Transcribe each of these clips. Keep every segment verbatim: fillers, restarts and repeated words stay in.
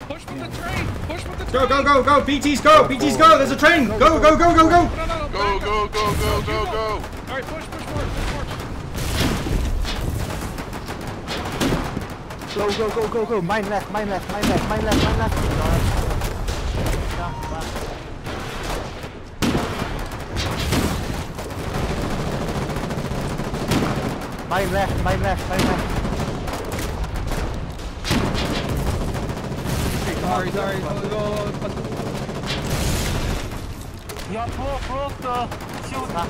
Push with the train. Push with the train. Go, go, go, go. B Ts go. B Ts go. There's a train. Go, go, go, go, go. No, no, no. Go, go, go, go, go, go. All right, push, push more, push more. Go, go, go, go, go. Mine left, mine left, mine left, mine left, mine left. Mine left, mine left, mine left. Sorry, sorry. Go, go, go. Ja, pro, просто. Сюда.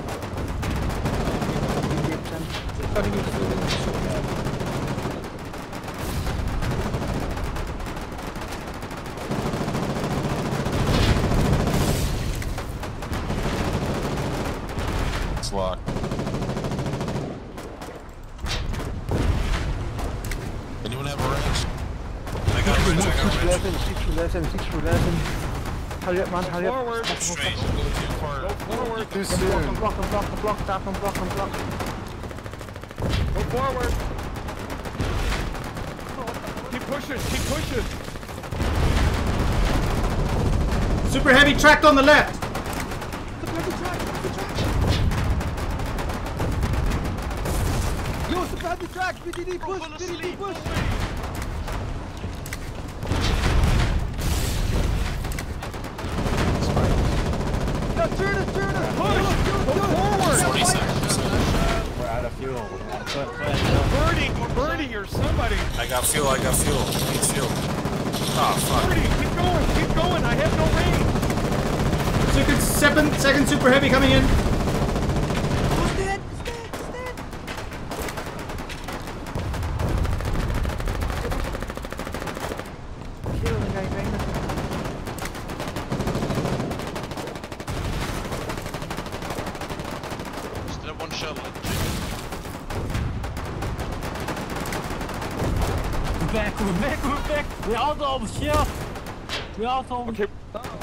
It's locked. Anyone have a wrench? I got a wrench, I got a wrench. eleven, six eleven, six eleven. Hurry up, man, hurry up. Forward. Strange, go too far. Go forward. Too soon. Block and block and block, stop and block and block. Go forward. Keep pushing, keep pushing. Super heavy tracked on the left. Yo, it's about the track. B T D push, B T D push. No, turn it, turn it. Push. Go forward. forty seconds. We're out of fuel. Birdie, Birdie or somebody. I got fuel, I got fuel. I need fuel. Oh, fuck. Birdie, keep going, keep going. I have no range. Second, seven, second super heavy coming in. Who's dead? Who's dead? Who's dead? Kill the guy, bang. Still have one shell left. We're back, we're back, we're back. We're out of shell. We're out of. Okay.